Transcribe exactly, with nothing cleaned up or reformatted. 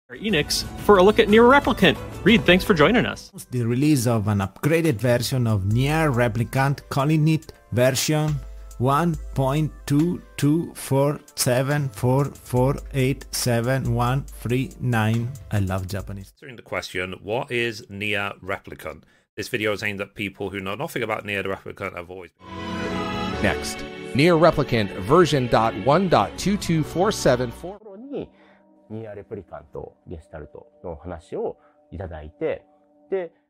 Enix for a look at Nier Replicant. Reed, thanks for joining us. The release of an upgraded version of Nier Replicant, calling it version one point two two four seven four four eight seven one three nine. I love Japanese. Answering the question, what is Nier Replicant? This video is aimed at people who know nothing about Nier the Replicant have always been. Next, Nier Replicant version one point two two four seven four. ニアレプリカントゲスタルトの話をいただいて、で